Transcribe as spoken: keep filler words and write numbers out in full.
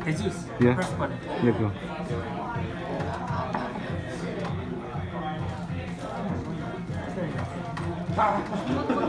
Jesus, Yeah. press button. Yeah, go. There you go.